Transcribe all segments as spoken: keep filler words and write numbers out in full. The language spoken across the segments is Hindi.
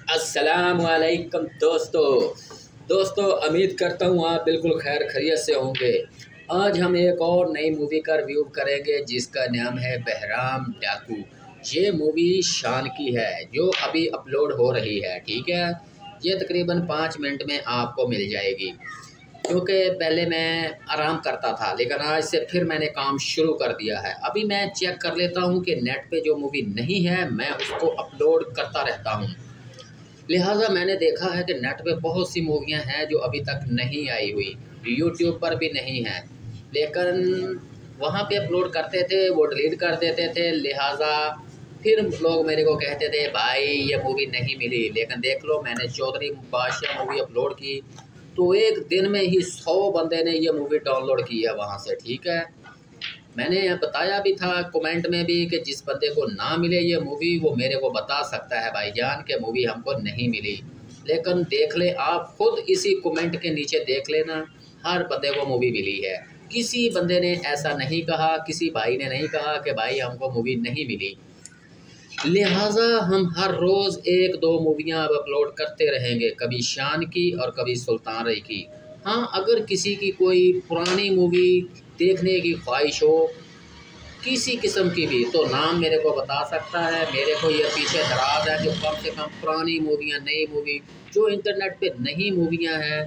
अस्सलाम वालेकुम दोस्तों दोस्तों उम्मीद करता हूँ आप बिल्कुल खैर खैरियत से होंगे। आज हम एक और नई मूवी का रिव्यू करेंगे जिसका नाम है बहराम डाकू। ये मूवी शान की है जो अभी अपलोड हो रही है। ठीक है, ये तकरीबन पाँच मिनट में आपको मिल जाएगी, क्योंकि पहले मैं आराम करता था लेकिन आज से फिर मैंने काम शुरू कर दिया है। अभी मैं चेक कर लेता हूँ कि नेट पे जो मूवी नहीं है मैं उसको अपलोड करता रहता हूँ। लिहाजा मैंने देखा है कि नेट पे बहुत सी मूवियाँ हैं जो अभी तक नहीं आई हुई, यूट्यूब पर भी नहीं है, लेकिन वहाँ पे अपलोड करते थे वो डिलीट कर देते थे। लिहाजा फिर लोग मेरे को कहते थे भाई ये मूवी नहीं मिली। लेकिन देख लो, मैंने चौधरी बादशाह मूवी अपलोड की तो एक दिन में ही सौ बंदे ने ये मूवी डाउनलोड की है वहाँ से। ठीक है, मैंने बताया भी था कमेंट में भी कि जिस बंदे को ना मिले ये मूवी वो मेरे को बता सकता है भाईजान कि मूवी हमको नहीं मिली। लेकिन देख ले, आप खुद इसी कमेंट के नीचे देख लेना, हर बंदे को मूवी मिली है। किसी बंदे ने ऐसा नहीं कहा, किसी भाई ने नहीं कहा कि भाई हमको मूवी नहीं मिली। लिहाजा हम हर रोज़ एक दो मूवियाँ अब अपलोड करते रहेंगे, कभी शान की और कभी सुल्तान रही की। हाँ, अगर किसी की कोई पुरानी मूवी देखने की ख्वाहिश हो किसी किस्म की भी, तो नाम मेरे को बता सकता है। मेरे को ये पीछे दराज है जो कम से कम पुरानी मूवियाँ, नई मूवी जो इंटरनेट पे नई मूवियाँ हैं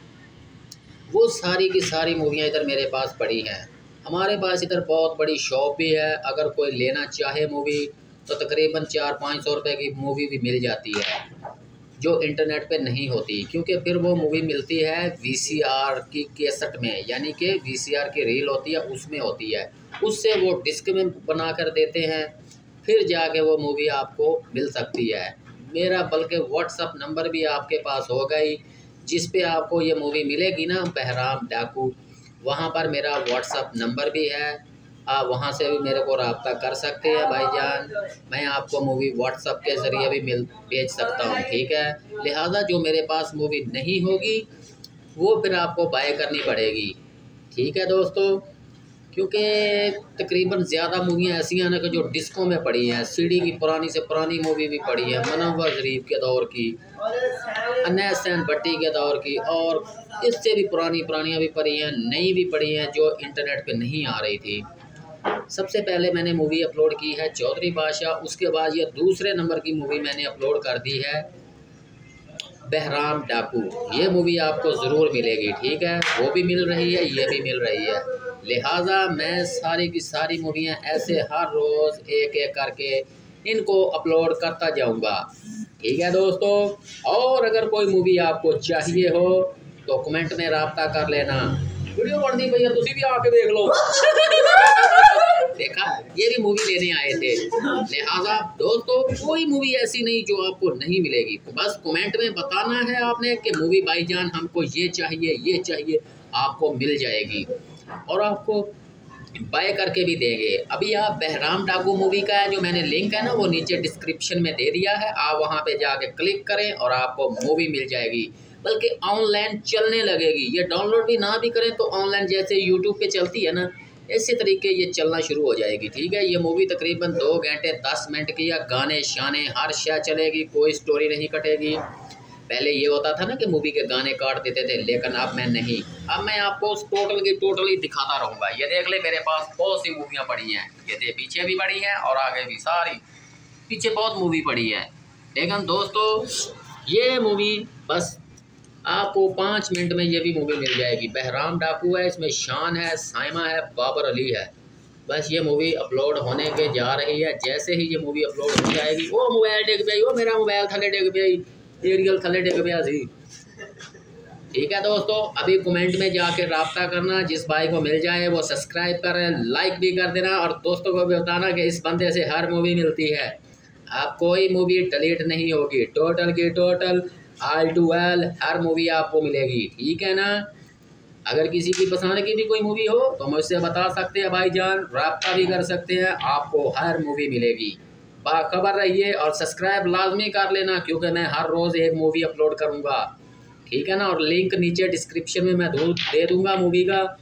वो सारी की सारी मूवियाँ इधर मेरे पास पड़ी हैं। हमारे पास इधर बहुत बड़ी शॉप भी है, अगर कोई लेना चाहे मूवी तो तकरीबन चार पाँच सौ रुपये की मूवी भी मिल जाती है जो इंटरनेट पे नहीं होती, क्योंकि फिर वो मूवी मिलती है वीसीआर की कैसेट में, यानी कि वीसीआर की रील होती है उसमें होती है, उससे वो डिस्क में बना कर देते हैं, फिर जाके वो मूवी आपको मिल सकती है। मेरा बल्कि व्हाट्सअप नंबर भी आपके पास होगा ही, जिस पे आपको ये मूवी मिलेगी ना बहराम डाकू, वहाँ पर मेरा व्हाट्सअप नंबर भी है। आप वहाँ से भी मेरे को रब्ता कर सकते हैं भाईजान, मैं आपको मूवी व्हाट्सअप के ज़रिए भी मिल भेज सकता हूँ। ठीक है, लिहाजा जो मेरे पास मूवी नहीं होगी वो फिर आपको बाय करनी पड़ेगी। ठीक है दोस्तों, क्योंकि तकरीबन ज़्यादा मूवियाँ ऐसी हैं ना कि जो डिस्कों में पड़ी हैं, सीडी की पुरानी से पुरानी मूवी भी पड़ी है, मुनव्वर शरीफ के दौर की, अनैस हुसैन भट्टी के दौर की, और इससे भी पुरानी पुरानियाँ भी पड़ी हैं, नई भी पड़ी हैं जो इंटरनेट पे नहीं आ रही थी। सबसे पहले मैंने मूवी अपलोड की है चौधरी बादशाह, उसके बाद ये दूसरे नंबर की मूवी मैंने अपलोड कर दी है बहराम डाकू। ये मूवी आपको ज़रूर मिलेगी। ठीक है, वो भी मिल रही है, ये भी मिल रही है। लिहाजा मैं सारी की सारी मूवियाँ ऐसे हर रोज़ एक एक करके इनको अपलोड करता जाऊंगा। ठीक है दोस्तों, और अगर कोई मूवी आपको चाहिए हो तो कमेंट में रब्ता कर लेना। वीडियो बनती भैया तुसी भी आके देख लो। देखा, ये भी मूवी लेने आए थे। लिहाजा दोस्तों कोई मूवी ऐसी नहीं जो आपको नहीं मिलेगी, तो बस कमेंट में बताना है आपने कि मूवी भाईजान हमको ये चाहिए ये चाहिए, आपको मिल जाएगी और आपको बाय करके भी देंगे। अभी आप बहराम डाकू मूवी का है जो मैंने लिंक है ना वो नीचे डिस्क्रिप्शन में दे दिया है, आप वहाँ पे जाके क्लिक करें और आपको मूवी मिल जाएगी, बल्कि ऑनलाइन चलने लगेगी। ये डाउनलोड भी ना भी करें तो ऑनलाइन जैसे यूट्यूब पे चलती है ना, इसी तरीके ये चलना शुरू हो जाएगी। ठीक है, ये मूवी तकरीबन दो घंटे दस मिनट की है, गाने शाने हर शय चलेगी, कोई स्टोरी नहीं कटेगी। पहले ये होता था ना कि मूवी के गाने काट देते थे, लेकिन अब मैं नहीं, अब मैं आपको टोटल की टोटली दिखाता रहूँगा। ये देख ले, मेरे पास बहुत सी मूवियाँ पड़ी हैं, ये दे पीछे भी पड़ी हैं और आगे भी, सारी पीछे बहुत मूवी पड़ी है। लेकिन दोस्तों ये मूवी बस आपको पाँच मिनट में ये भी मूवी मिल जाएगी। बहराम डाकू है, इसमें शान है, साइमा है, बाबर अली है। बस ये मूवी अपलोड होने के जा रही है, जैसे ही ये मूवी अपलोड हो जाएगी, वो मोबाइल डिग गई, वो मेरा मोबाइल थले डिग गई, एरियल थले डिग गया सी। ठीक है दोस्तों, अभी कमेंट में जाके रब्ता करना, जिस भाई को मिल जाए वो सब्सक्राइब करें, लाइक भी कर देना और दोस्तों को भी बताना कि इस बंदे से हर मूवी मिलती है। आप कोई मूवी डिलीट नहीं होगी, टोटल की टोटल आल टू एल हर मूवी आपको मिलेगी। ठीक है ना, अगर किसी की पसंद की भी कोई मूवी हो तो मुझसे बता सकते हैं भाईजान, रब्ता भी कर सकते हैं, आपको हर मूवी मिलेगी। बाखबर रहिए और सब्सक्राइब लाजमी कर लेना, क्योंकि मैं हर रोज़ एक मूवी अपलोड करूँगा। ठीक है ना, और लिंक नीचे डिस्क्रिप्शन में मैं दे दूँगा मूवी का,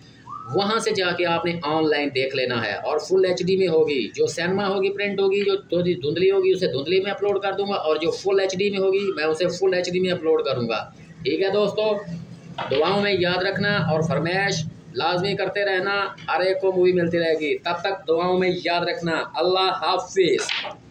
वहाँ से जाके आपने ऑनलाइन देख लेना है। और फुल एचडी में होगी, जो सिनेमा होगी प्रिंट होगी, जो थोड़ी धुंधली होगी उसे धुंधली में अपलोड कर दूंगा, और जो फुल एचडी में होगी मैं उसे फुल एचडी में अपलोड करूँगा। ठीक है दोस्तों, दुआओं में याद रखना और फरमाइश लाजमी करते रहना, हर एक को मूवी मिलती रहेगी। तब तक दुआओं में याद रखना। अल्लाह हाफिज़।